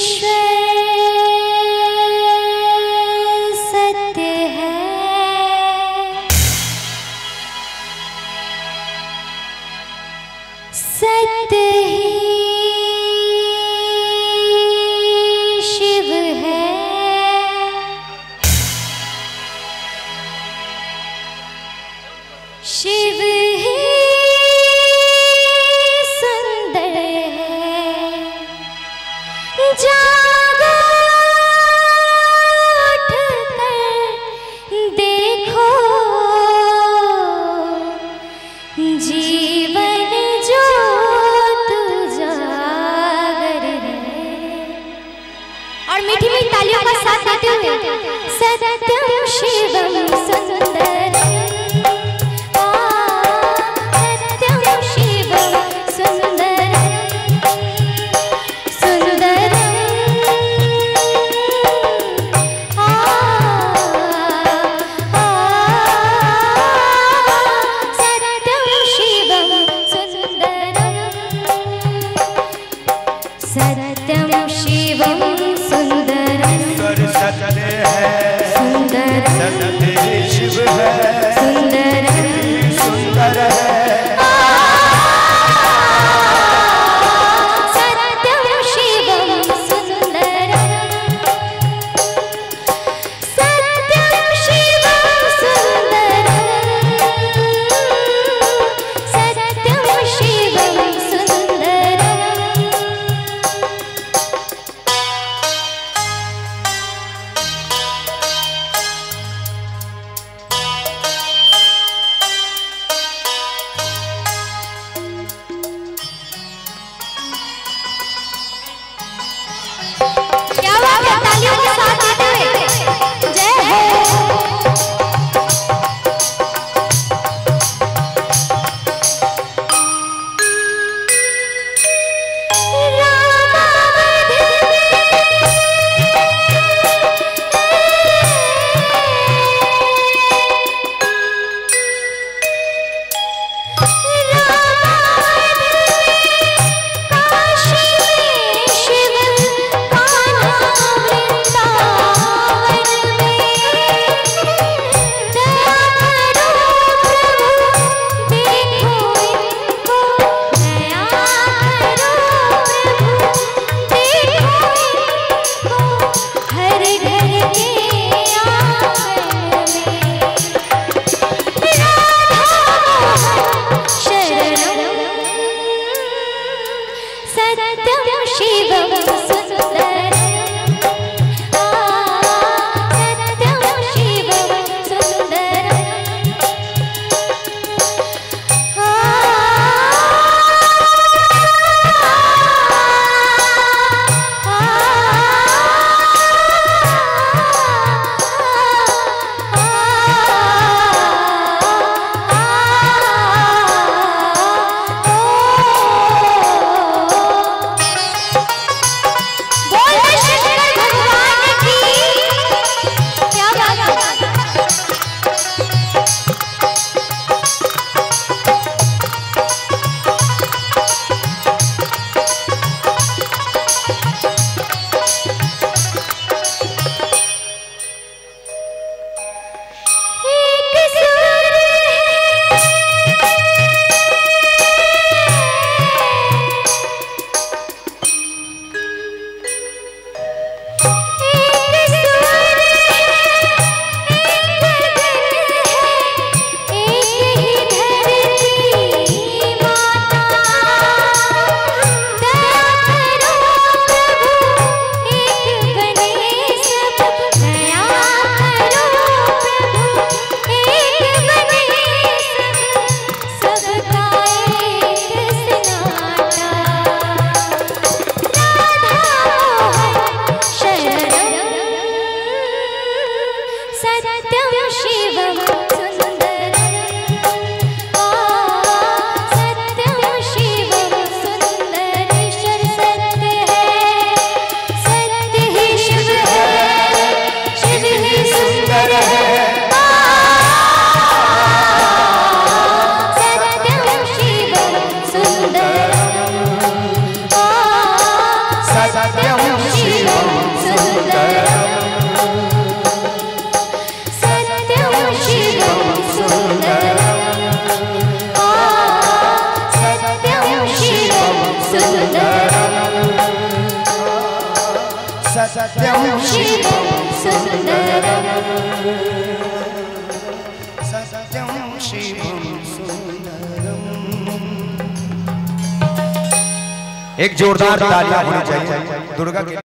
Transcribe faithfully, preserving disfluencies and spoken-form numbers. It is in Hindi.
शिव ही सुंदर है, जागो उठकर देखो, जीवन ज्योत जागर है। और मीठी मीठी तालियों का साथ देते हुए सत्यम शिवम सुंदरम, सत्यम शिवम सुंदरम, सत्य है सुंदर, सत्य शिव है सुंदर, सुंदर है। सत्यम शिवम सुंदरम, सत्यम शिवम सुंदरम, सत्यम शिवम सुंदरम। क्या बात है, तालियों के साथ देते हुए जय हो। सत्यम शिवम सुंदरम, सत्यम शिवम सुंदरम। सत्यम शिवम सुंदरम, सत्यम शिवम सुंदरेश्वर सत्य है, सत्य ही शिव है, शिव ही सुंदर है। सत्यम शिवम सुंदरम, सत्यम शिव सत्यम शिवम सुंदरम, सत्यम शिवम सुंदरम, सत्यम शिवम सुंदरम, सत्यम शिवम सुंदरम। एक जोरदार तालियां होनी चाहिए दुर्गा के लिए।